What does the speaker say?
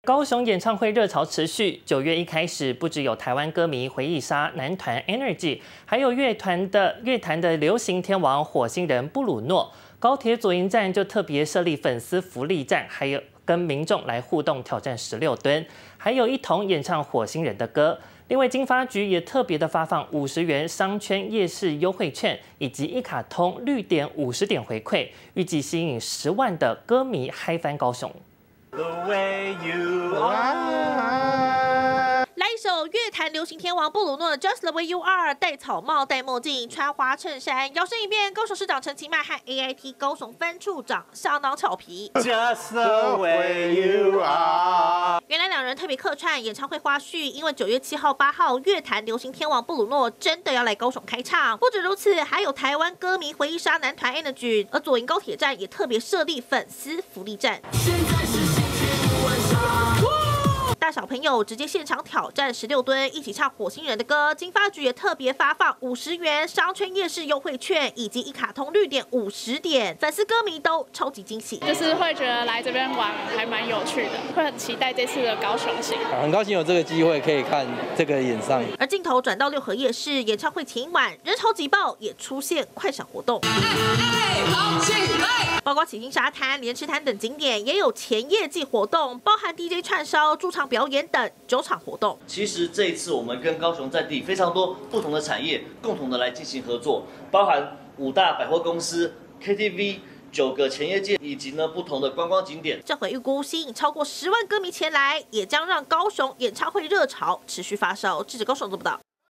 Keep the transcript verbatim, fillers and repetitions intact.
高雄演唱会热潮持续，九月一开始，不只有台湾歌迷回忆杀男团 Energy， 还有乐团的乐坛的流行天王火星人布鲁诺。高铁左营站就特别设立粉丝福利站，还有跟民众来互动挑战十六吨，还有一同演唱火星人的歌。另外，经发局也特别的发放五十元商圈夜市优惠券，以及一卡通绿点五十点回馈，预计吸引十万的歌迷嗨翻高雄。 The way you are 来一首乐坛流行天王布鲁诺的 Just the way you are， 戴草帽、戴墨镜、穿花衬衫，摇身一变，高雄市长陈其迈和 A I T 高雄分处长相当俏皮。 Just the way you are。 原来两人特别客串演唱会花絮，因为九月七号、八号，乐坛流行天王布鲁诺真的要来高雄开唱。不止如此，还有台湾歌迷回忆杀男团 Energy， 而左营高铁站也特别设立粉丝福利站。现在是星期五晚上。大小朋友直接现场挑战十六吨，一起唱火星人的歌。经发局也特别发放五十元商圈夜市优惠券，以及一卡通绿点五十点，粉丝歌迷都超级惊喜， 就是会觉得来这边玩还蛮有趣的，会很期待这次的高雄行。 很高兴有这个机会可以看这个演唱。 而镜头转到六合夜市，演唱会前一晚人潮挤爆，也出现快闪活动。包括启兴沙滩、莲池潭等景点也有前夜季活动，包含 D J 串烧、驻唱表演等九场活动。 其实这一次我们跟高雄在地非常多不同的产业共同的来进行合作，包含五大百货公司、K T V、九个前业界以及呢不同的观光景点。 这回预估吸引超过十万歌迷前来，也将让高雄演唱会热潮持续发烧。记者高雄做不到。